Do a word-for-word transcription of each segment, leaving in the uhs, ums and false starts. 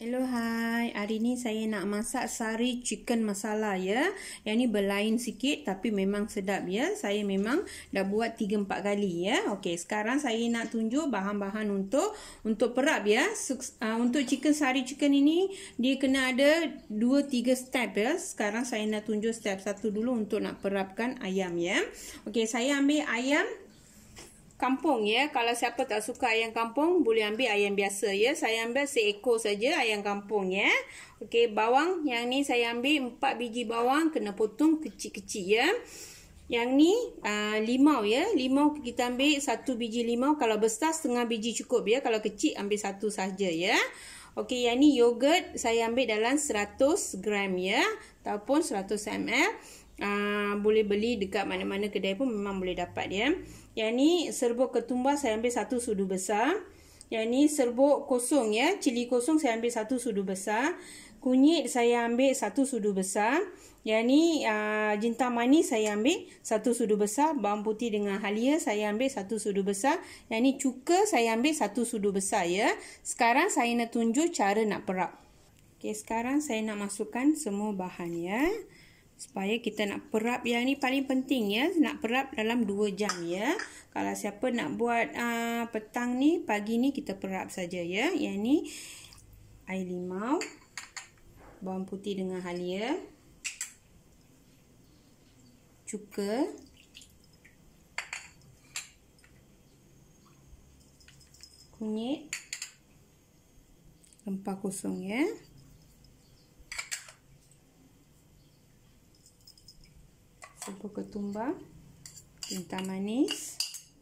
Hello, hai. Hari ni saya nak masak sari chicken masala ya. Yang ni berlain sikit tapi memang sedap ya. Saya memang dah buat tiga empat kali ya. Okey, sekarang saya nak tunjuk bahan-bahan untuk untuk perap ya. Uh, untuk chicken sari chicken ini dia kena ada dua tiga step ya. Sekarang saya nak tunjuk step satu dulu untuk nak perapkan ayam ya. Okey, saya ambil ayam kampung ya. Kalau siapa tak suka ayam kampung, boleh ambil ayam biasa ya. Saya ambil seekor saja ayam kampung ya. Okey, bawang yang ni saya ambil empat biji bawang, kena potong kecil-kecil ya. Yang ni uh, limau ya. Limau kita ambil satu biji limau. Kalau besar setengah biji cukup ya. Kalau kecil ambil satu saja ya. Okey, yang ni yogurt saya ambil dalam seratus gram ya, ataupun seratus mililiter. Uh, boleh beli dekat mana-mana kedai pun memang boleh dapat ya. Yang ni serbuk ketumbar saya ambil satu sudu besar. Yang ni serbuk kosong ya, cili kosong saya ambil satu sudu besar. Kunyit saya ambil satu sudu besar. Yang ni uh, jintan manis saya ambil satu sudu besar. Bawang putih dengan halia saya ambil satu sudu besar. Yang ni cuka saya ambil satu sudu besar ya. Sekarang saya nak tunjuk cara nak perap. Okey, sekarang saya nak masukkan semua bahan ya. Supaya kita nak perap, yang ni paling penting ya, nak perap dalam dua jam ya. Kalau siapa nak buat uh, petang ni, pagi ni kita perap saja ya. Yang ni air limau, bawang putih dengan halia, cuka, kunyit, rempah kosong ya. Serbuk ketumbar, jintan manis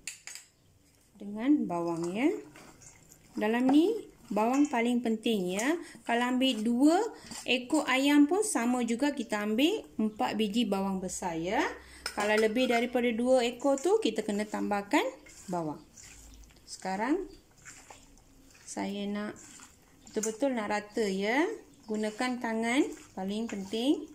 dengan bawang ya. Dalam ni bawang paling penting ya. Kalau ambil dua ekor ayam pun sama juga, kita ambil empat biji bawang besar ya. Kalau lebih daripada dua ekor tu kita kena tambahkan bawang. Sekarang saya nak betul-betul nak rata ya. Gunakan tangan paling penting.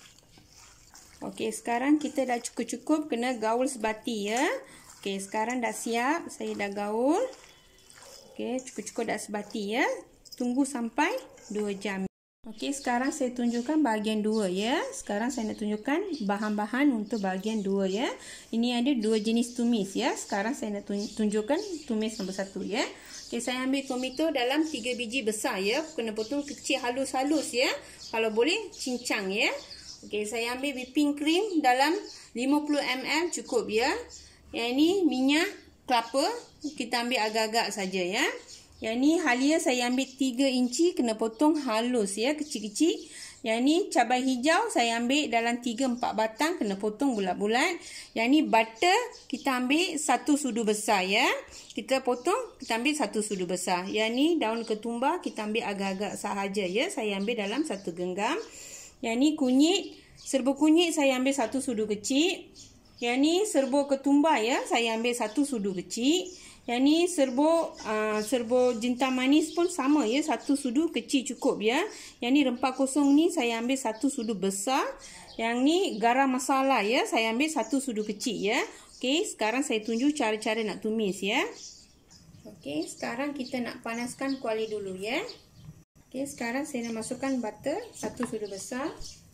Okey, sekarang kita dah cukup-cukup kena gaul sebati ya. Okey, sekarang dah siap. Saya dah gaul. Okey, cukup-cukup dah sebati ya. Tunggu sampai dua jam. Okey, sekarang saya tunjukkan bahagian dua ya. Sekarang saya nak tunjukkan bahan-bahan untuk bahagian dua ya. Ini ada dua jenis tumis ya. Sekarang saya nak tunjukkan tumis nombor satu ya. Okey, saya ambil tomato dalam tiga biji besar ya. Kena potong kecil halus-halus ya. Kalau boleh cincang ya. Okey, saya ambil whipping cream dalam lima puluh mililiter cukup ya. Yang ni minyak kelapa, kita ambil agak-agak saja ya. Yang ni halia saya ambil tiga inci, kena potong halus ya, kecil-kecil. Yang ni cabai hijau saya ambil dalam tiga empat batang, kena potong bulat-bulat. Yang ni butter kita ambil satu sudu besar ya. Kita potong, kita ambil satu sudu besar. Yang ni daun ketumbar kita ambil agak-agak sahaja ya. Saya ambil dalam satu genggam. Yang ni kunyit, serbuk kunyit saya ambil satu sudu kecil. Yang ni serbuk ketumbar ya, saya ambil satu sudu kecil. Yang ni serbuk uh, serbuk jintan manis pun sama ya, satu sudu kecil cukup ya. Yang ni rempah kosong ni saya ambil satu sudu besar. Yang ni garam masala ya, saya ambil satu sudu kecil ya. Okey, sekarang saya tunjuk cara-cara nak tumis ya. Okey, sekarang kita nak panaskan kuali dulu ya. Okey, sekarang saya nak masukkan butter satu sudu besar.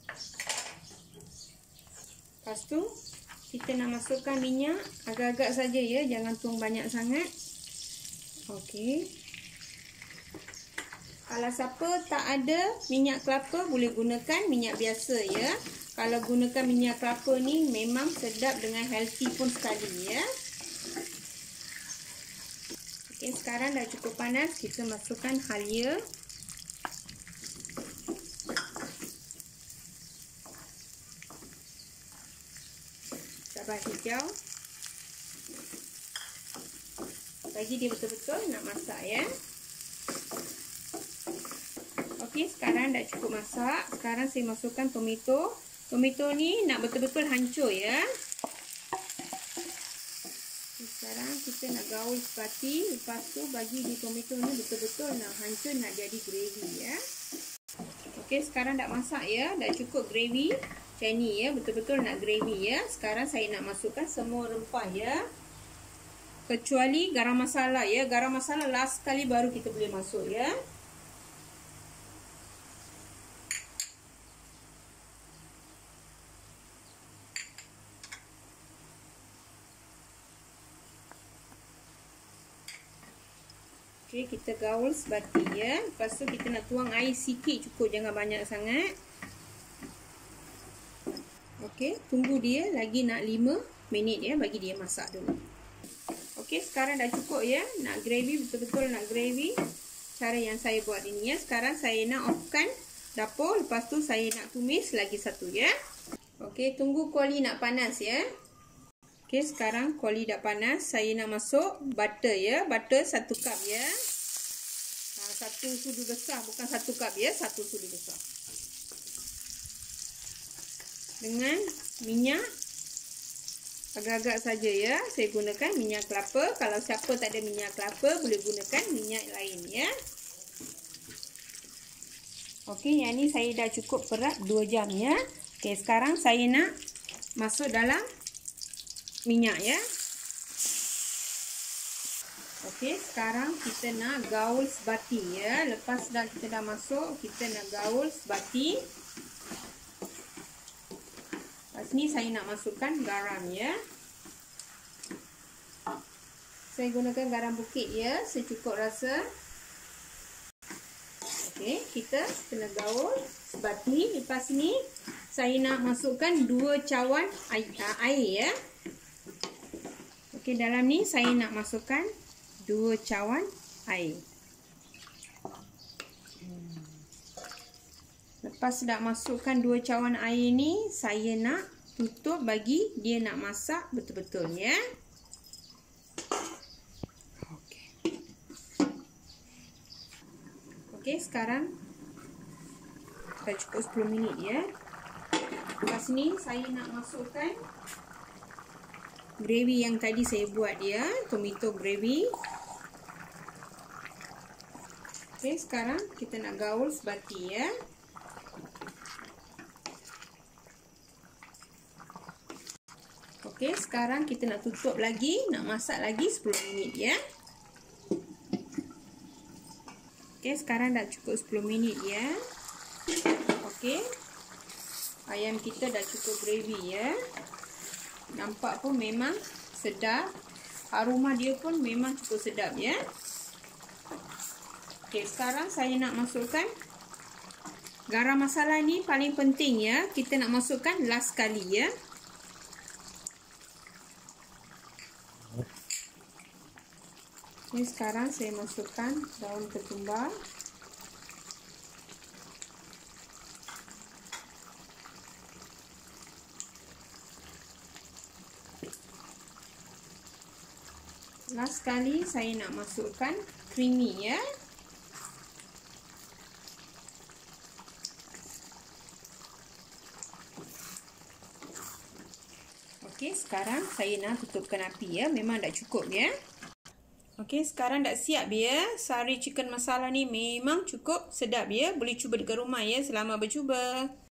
Lepas tu kita nak masukkan minyak agak-agak saja ya, jangan tuang banyak sangat. Okey. Kalau siapa tak ada minyak kelapa, boleh gunakan minyak biasa ya. Kalau gunakan minyak kelapa ni memang sedap dengan healthy pun sekali ya. Okey, sekarang dah cukup panas, kita masukkan halia. Cabai hijau. Bagi dia betul-betul nak masak ya. Okey, sekarang dah cukup masak. Sekarang saya masukkan tomato. Tomato ni nak betul-betul hancur ya. Sekarang kita nak gaul sebati. Lepas tu bagi di tomato ni betul-betul nak hancur, nak jadi gravy ya. Okey, sekarang dah masak ya. Dah cukup gravy. Macam ni ya, betul-betul nak gravy ya. Sekarang saya nak masukkan semua rempah ya. kecuali garam masala ya. Garam masala last sekali baru kita boleh masuk ya. Okey, kita gaul sebati ya. Lepas tu kita nak tuang air sikit cukup, jangan banyak sangat. Okey, tunggu dia lagi nak lima minit ya, bagi dia masak dulu. Okey, sekarang dah cukup ya. Nak gravy, betul-betul nak gravy. Cara yang saya buat ini ya. Sekarang saya nak offkan dapur. Lepas tu saya nak tumis lagi satu ya. Okey, tunggu kuali nak panas ya. Okey, sekarang kuali dah panas. Saya nak masuk butter ya. Butter satu cup ya. Ha, satu sudu besar, bukan satu cup ya. Satu sudu besar. Dengan minyak agak-agak saja ya. Saya gunakan minyak kelapa. Kalau siapa tak ada minyak kelapa, boleh gunakan minyak lain ya. Okey, yang ni saya dah cukup perak dua jam ya. Okey, sekarang saya nak masuk dalam minyak ya. Okey, sekarang kita nak gaul sebati ya. Lepas dah kita dah masuk, kita nak gaul sebati. Lepas ni saya nak masukkan garam ya. Saya gunakan garam bukit ya, secukup rasa. Okey, kita kena gaul sebati. Lepas ni saya nak masukkan dua cawan air, air ya. Okey, dalam ni saya nak masukkan dua cawan air. Lepas dah masukkan dua cawan air ni, saya nak tutup bagi dia nak masak betul-betul ya. Okey. Okey, sekarang dah cukup sepuluh minit ya. Lepas ni saya nak masukkan gravy yang tadi saya buat dia, tomato gravy. Okey, sekarang kita nak gaul sebati ya. Okey, sekarang kita nak tutup lagi, nak masak lagi sepuluh minit ya. Okey, sekarang dah cukup sepuluh minit ya. Okey. Ayam kita dah cukup gravy ya. Nampak pun memang sedap. Aroma dia pun memang cukup sedap ya. Okey, sekarang saya nak masukkan garam masala ni paling penting ya. Kita nak masukkan last kali ya. Okey, sekarang saya masukkan daun ketumbar. Last sekali saya nak masukkan creamy ya. Okey, sekarang saya nak tutupkan api ya. Memang dah cukup ya. Okey, sekarang dah siap ya. Sari chicken masala ni memang cukup sedap ya. Boleh cuba dekat rumah ya. Selamat bercuba.